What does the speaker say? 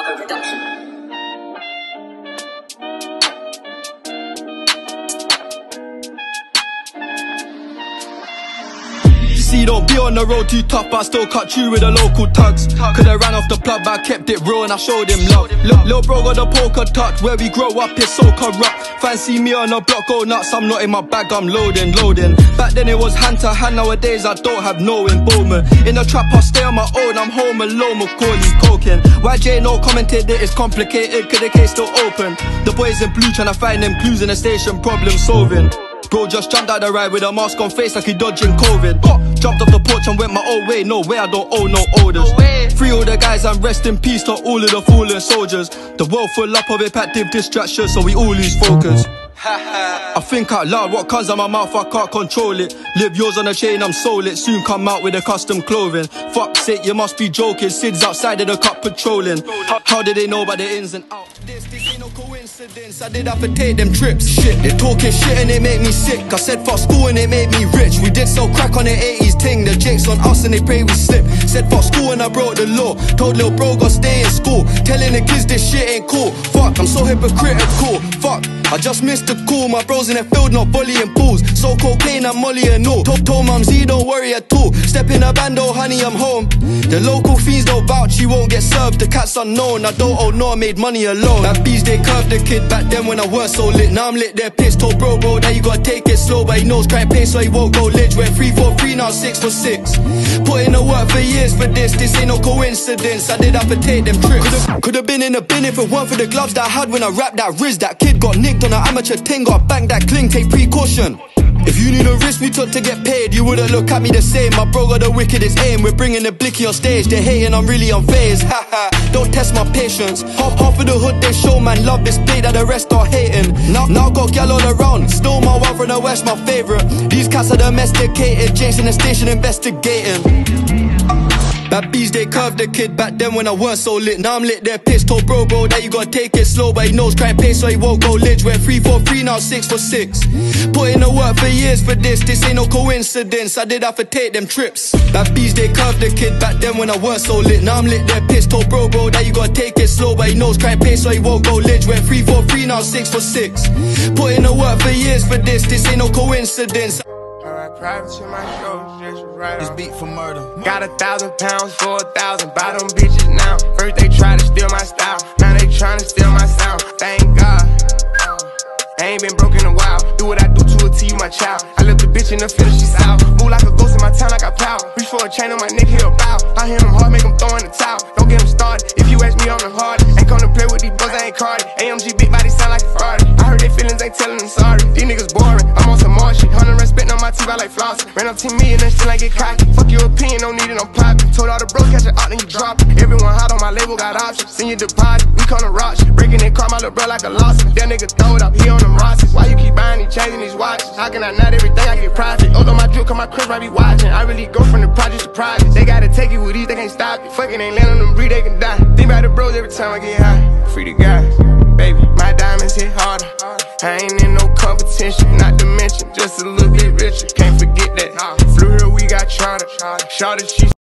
production. See, don't be on the road too tough, but I still cut you with the local tugs. Coulda ran off the plug, but I kept it real and I showed him love. Lil' bro got the poker touch, where we grow up is so corrupt. Fancy me on the block, go nuts, I'm not in my bag, I'm loading. Back then it was hand to hand, nowadays I don't have no involvement. In the trap I stay on my own, I'm home alone, Macaulay coking. YJ no commented that it's complicated, cause the case still open. The boys in blue tryna find them clues in the station, problem solving. Bro just jumped out the ride with a mask on face like he dodging COVID. Jumped off the porch and went my own way, no way, I don't owe no orders. Free all the guys and rest in peace to all of the fallen soldiers. The world full up of impactive distractions, so we all lose focus. I think out loud, what comes out my mouth I can't control it. Live yours on a chain, I'm sold it, soon come out with a custom clothing. Fuck's sake, you must be joking, Sid's outside of the cup patrolling. How did they know about the ins and outs? This ain't no coincidence, I did have to take them trips. Shit, they talking shit and they make me sick. I said fuck school and they made me rich. We did sell crack on the 80s ting, the jakes on us and they pray we slip. Said fuck school and I broke the law, told lil' bro go stay in school. Telling the kids this shit ain't cool. Fuck, I'm so hypocritical. Fuck, I just missed the call. My bros in the field not volleying pools. So cocaine and molly and all. Told mum Z don't worry at all. Step in a bando, honey I'm home. The local fiends don't vouch, you won't get served. The cat's unknown, I don't owe no, I made money alone. That bees they curved the kid back then when I was so lit. Now I'm lit, they're pissed. Told bro that you gotta take it slow, but he knows crying pain so he won't go ledge. Went 3 for 3, now 6 for 6. Put in the work for years for this ain't no coincidence. I did have to take them trips. Could've been in the bin if it weren't for the gloves that I had when I rapped that Riz. That kid got nicked on an amateur ting, got banged that cling, take precaution. If you knew the risk we took to get paid, you wouldn't look at me the same. My bro got the wickedest aim, we're bringing the blicky on stage. They're hating, I'm really unfazed, haha, don't test my patience. Half of the hood they show man love display that the rest are hating. Now got gal all around, still my one from the west my favourite. These cats are domesticated, James in the station investigating. Bad bees they curved the kid back then when I weren't so lit. Now I'm lit, they're pissed. Told bro that you gotta take it slow, but he knows crying pain so he won't go ledge. Went 3 for 3, now 6 for 6. Put in the work for years for this ain't no coincidence. I did have to take them trips. Bad bees they curved the kid back then when I weren't so lit. Now I'm lit, they're pissed. Told bro that you gotta take it slow, but he knows crying pain so he won't go ledge. Went 3 for 3, now 6 for 6. Put in the work for years for this ain't no coincidence. Private to my show, just right on. This beat for murder. Got 1,000 pounds for 1,000. Buy them bitches now. First they try to steal my style, now they tryna steal my sound. Thank God, I ain't been broke in a while. Do what I do to a T, you my child. I left the bitch in the field, she's out. Move like a ghost in my town, I got power. Reach for a chain on my neck, hit a bow. I hit him hard, make him throw in the towel. Don't get him started, if you ask me I'm the hard. Ain't come to play with these boys, I ain't carded. AMG big body sound like a Ferrari. I heard they feelings, ain't telling them sorry. These niggas boring, I'm on some more shit. 100 respect on my teeth, I like floss. Ran up 10 million and still ain't get cocky. Fuck your opinion, don't need it, I'm poppin'. Told all the bros catch it out, then you drop it. Everyone hot on my label, got options. Send your deposit, we come to rock shit. Breaking that car, my little bro like a loss. That nigga throw it up, he on them Rosses. Why you keep buying these chains and these watches? How can I not everything I get profit? Although my drip, cause my Chris might be watching. I really go from the project to private. They gotta take it with these, they can't stop it. Fucking ain't land on them breed, they can die. Think about the bros every time I get high. Free the guys, baby. My diamonds hit harder. I ain't in no competition, not to mention just a little bit richer. Can't forget that. Flew here, we got charter. Shorty, she